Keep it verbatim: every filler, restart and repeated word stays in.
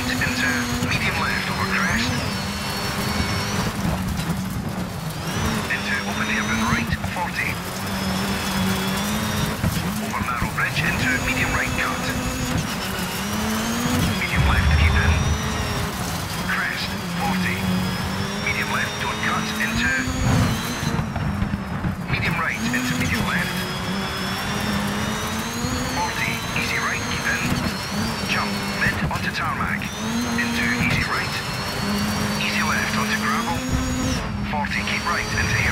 left into medium left over crest. Into open hairpin right, forty. Over narrow bridge into medium right cut. Medium left keep in. Crest, forty. Medium left don't cut into medium right into medium left. forty, easy right keep in. Jump, mid onto tarmac. Into easy right. Easy left onto gravel. forty, keep right into